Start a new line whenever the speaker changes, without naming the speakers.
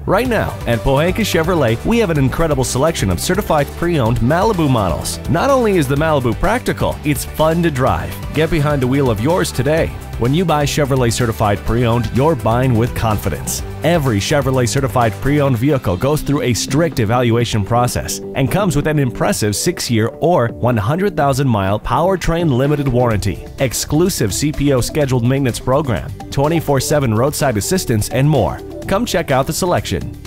Right now, at Pohanka Chevrolet, we have an incredible selection of certified pre-owned Malibu models. Not only is the Malibu practical, it's fun to drive. Get behind the wheel of yours today. When you buy Chevrolet Certified Pre-Owned, you're buying with confidence. Every Chevrolet Certified Pre-Owned vehicle goes through a strict evaluation process and comes with an impressive 6-year or 100,000-mile powertrain limited warranty, exclusive CPO scheduled maintenance program, 24/7 roadside assistance, and more. Come check out the selection.